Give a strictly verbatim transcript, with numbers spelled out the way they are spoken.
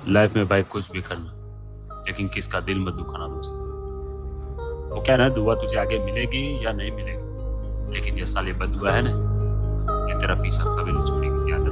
Life में भाई कुछ भी करना, लेकिन किसका दिल मत दुखाना दोस्त। वो कह रहा है दुआ तुझे आगे मिलेगी या नहीं मिलेगी, लेकिन ये साले बदुआ है ना, ये तेरा पीछा कभी नहीं छोड़ेगी, याद